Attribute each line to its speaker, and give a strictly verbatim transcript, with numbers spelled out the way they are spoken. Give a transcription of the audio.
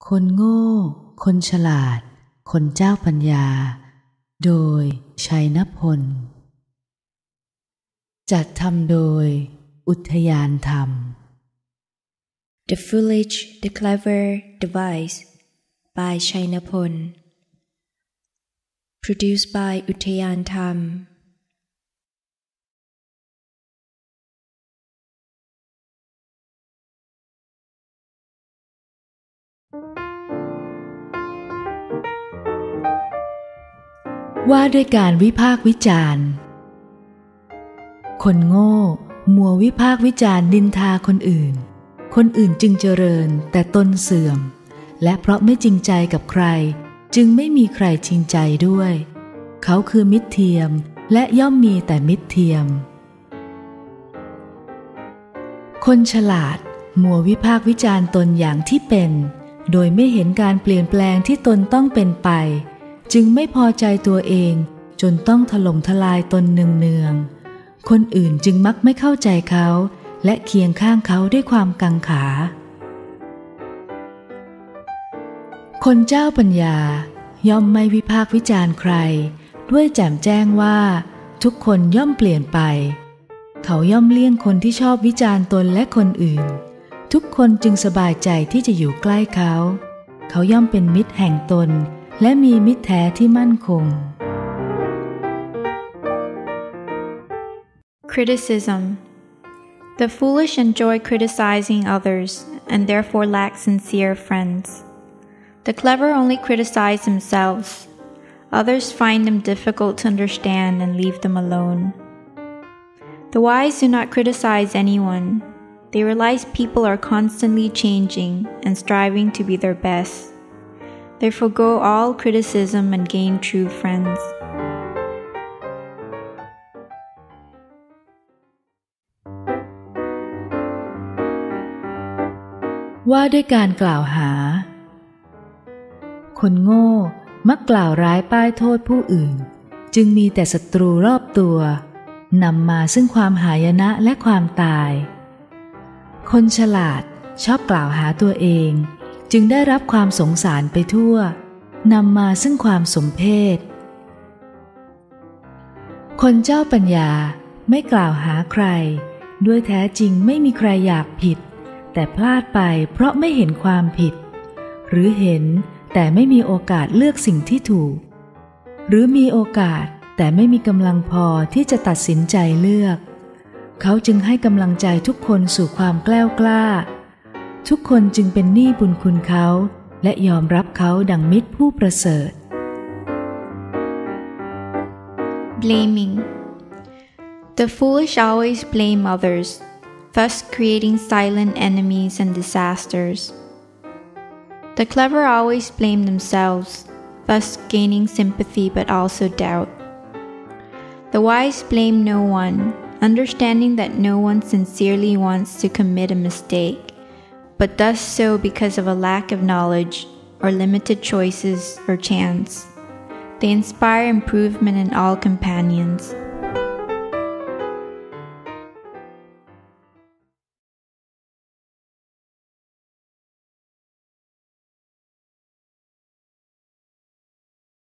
Speaker 1: คนโง่คนฉลาดคนเจ้าปัญญาโดยชัยนพลจัดทำโดยอุทยานธรรม
Speaker 2: The Foolish, the Clever, the Wise by Chaynapol Produced by Uttayan Tham
Speaker 1: ว่าด้วยการวิพากษ์วิจารณ์คนโง่มัววิพากษ์วิจารณ์นินทาคนอื่นคนอื่นจึงเจริญแต่ตนเสื่อมและเพราะไม่จริงใจกับใครจึงไม่มีใครจริงใจด้วยเขาคือมิตรเทียมและย่อมมีแต่มิตรเทียมคนฉลาดมัววิพากษ์วิจารณ์ตนอย่างที่เป็นโดยไม่เห็นการเปลี่ยนแปลงที่ตนต้องเป็นไปจึงไม่พอใจตัวเองจนต้องถล่มทลายตนเนืองๆคนอื่นจึงมักไม่เข้าใจเขาและเคียงข้างเขาด้วยความกังขาคนเจ้าปัญญาย่อมไม่วิพากษ์วิจารณ์ใครด้วยแจ่มแจ้งว่าทุกคนย่อมเปลี่ยนไปเขาย่อมเลี่ยงคนที่ชอบวิจารณ์ตนและคนอื่นทุกคนจึงสบายใจที่จะอยู่ใกล้เขาเขาย่อมเป็นมิตรแห่งตนและมีมิตรแท้ที่มั่นคง
Speaker 2: Criticism The foolish enjoy criticizing others and therefore lack sincere friends. The clever only criticize themselves. Others find them difficult to understand and leave them alone. The wise do not criticize anyone. They realize people are constantly changing and striving to be their best.They forgo all criticism and gain true friends.
Speaker 1: ว่าด้วยการกล่าวหาคนโง่มักกล่าวร้ายป้ายโทษผู้อื่นจึงมีแต่ศัตรูรอบตัวนำมาซึ่งความหายนะและความตายคนฉลาดชอบกล่าวหาตัวเองจึงได้รับความสงสารไปทั่วนำมาซึ่งความสมเพชคนเจ้าปัญญาไม่กล่าวหาใครด้วยแท้จริงไม่มีใครอยากผิดแต่พลาดไปเพราะไม่เห็นความผิดหรือเห็นแต่ไม่มีโอกาสเลือกสิ่งที่ถูกหรือมีโอกาสแต่ไม่มีกำลังพอที่จะตัดสินใจเลือกเขาจึงให้กำลังใจทุกคนสู่ความแกล้วกล้าทุกคนจึงเป็นหนี้บุญคุณเขาและยอมรับเขาดังมิตรผู้ประเสริฐ
Speaker 2: Blaming The foolish always blame others, thus creating silent enemies and disasters. The clever always blame themselves, thus gaining sympathy but also doubt. The wise blame no one, understanding that no one sincerely wants to commit a mistake.but does so because of a lack of knowledge or limited choices or chance. They inspire improvement in all companions.